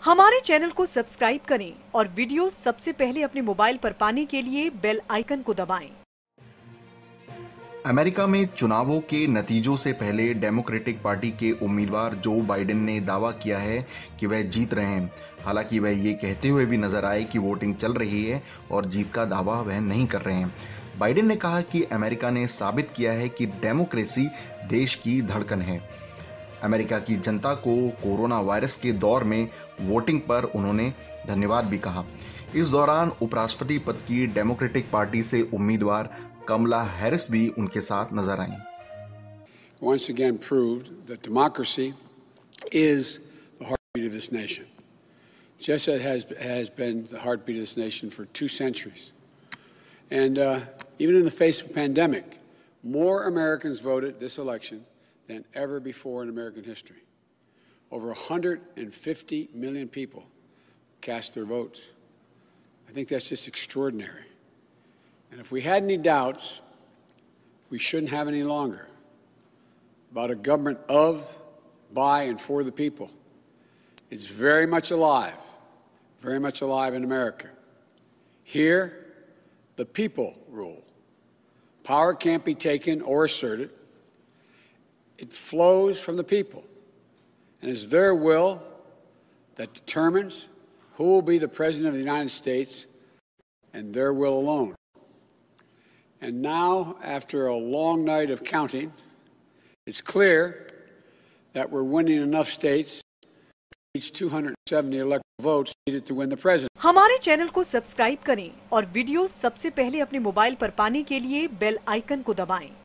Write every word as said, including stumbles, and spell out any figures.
हमारे चैनल को सब्सक्राइब करें और वीडियो सबसे पहले अपने मोबाइल पर पाने के लिए बेल आइकन को दबाएं। अमेरिका में चुनावों के नतीजों से पहले डेमोक्रेटिक पार्टी के उम्मीदवार जो बाइडेन ने दावा किया है कि वह जीत रहे हैं। हालांकि वह ये कहते हुए भी नजर आए कि वोटिंग चल रही है और जीत का दावा वह नहीं कर रहे हैं। बाइडेन ने कहा कि अमेरिका ने साबित किया है कि डेमोक्रेसी देश की धड़कन है। अमेरिका की जनता को कोरोना वायरस के दौर में वोटिंग पर उन्होंने धन्यवाद भी कहा। इस दौरान उपराष्ट्रपति पद की डेमोक्रेटिक पार्टी से उम्मीदवार कमला हैरिस भी उनके साथ नजर आईं। Once again proved that democracy is the heartbeat of this nation. Just as it has, has been the heartbeat of this nation for two centuries. And uh, even in the face of a pandemic, more Americans voted this election than ever before in American history. Over one hundred fifty million people cast their votes. I think that's just extraordinary. And if we had any doubts, we shouldn't have any longer about a government of, by, and for the people. It's very much alive, very much alive in America. Here, the people rule. Power can't be taken or asserted. It flows from the people, and it's their will that determines who will be the President of the United States, and their will alone. And now, after a long night of counting, it's clear that we're winning enough states to reach two hundred seventy electoral votes needed to win the president. हमारे channel को subscribe करें और video सबसे पहले अपने mobile पर पाने के लिए बेल आइकन को दबाएं।